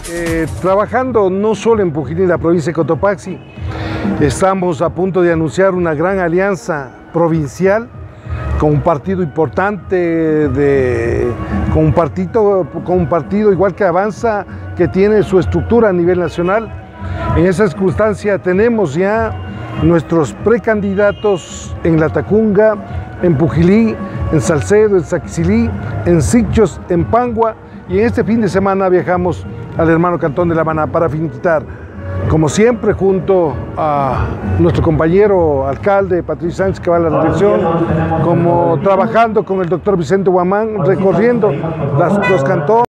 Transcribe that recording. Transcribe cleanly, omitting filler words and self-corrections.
Trabajando no solo en Pujilí, la provincia de Cotopaxi, estamos a punto de anunciar una gran alianza provincial con un partido importante, con un partido igual que Avanza, que tiene su estructura a nivel nacional. En esa circunstancia tenemos ya nuestros precandidatos en Latacunga, en Pujilí, en Salcedo, en Saquicilí, en Sichos, en Pangua, y en este fin de semana viajamos al hermano Cantón de La Maná para finiquitar, como siempre, junto a nuestro compañero alcalde Patricio Sánchez, que va a la reelección, como trabajando con el doctor Vicente Guamán, recorriendo los cantones.